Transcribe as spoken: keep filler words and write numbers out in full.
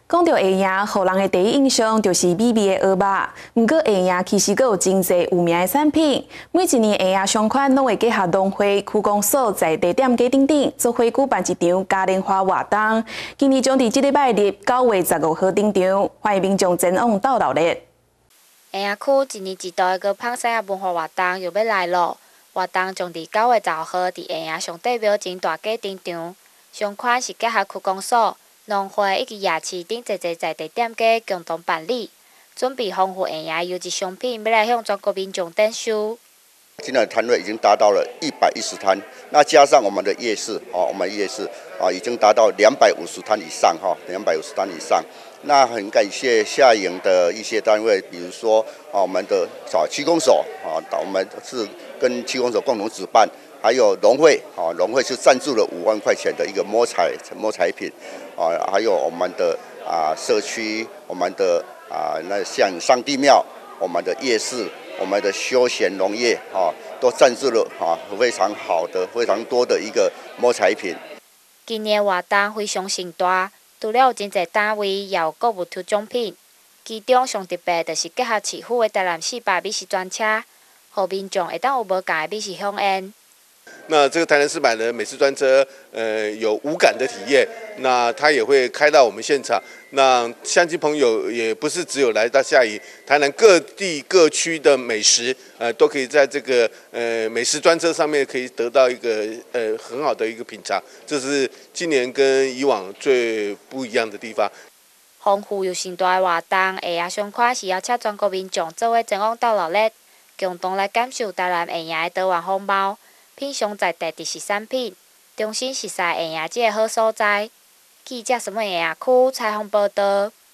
讲到会赢，互人的第一印象就是美味的蚵肉。不过会赢其实阁有真侪有名的产品。每一年会赢相款拢会结合农会、区公所在地点家等等，做伙举办一场嘉年华活动。今年将伫即礼拜日九月十五号登场，欢迎民众前往到热闹。 会赢区一年一度的高芳山文化活动又要来咯！活动将伫九月十五号伫会赢上帝庙前大街登场，相款是结合区公所、农会以及夜市等侪侪在地店家共同办理，准备丰富会赢优质商品，要来向全国民众展售。 今天的摊位已经达到了一百一十摊，那加上我们的夜市，哦，我们夜市啊已经达到两百五十摊以上，哈，两百五十摊以上。那很感谢下营的一些单位，比如说啊，我们的啊区公所啊，我们是跟区公所共同举办。还有农会啊，农会是赞助了五万块钱的一个摸彩摸彩品啊，还有我们的啊社区，我们的啊那像上帝庙，我们的夜市，我们的休闲农业啊，都赞助了啊非常好的、非常多的一个摸彩品。 今年活动非常盛大，除了有真侪单位，也有购物抽奖品。其中上特别就是结合市府的台南四百美食专车，互民众会当有无同的美食享宴。 那这个台南四百的美食专车，呃，有无感的体验。那它也会开到我们现场，那乡亲朋友也不是只有来到下营，台南各地各区的美食，呃，都可以在这个呃美食专车上面可以得到一个呃很好的一个品尝。这是今年跟以往最不一样的地方。 丰富又盛大的活动，会赢相款是邀请全国民众做伙前往到热闹，共同来感受台南会赢的多元风貌。品尝在地特色产品，重新熟悉会赢这个好所在。记者什么会赢区采访报道。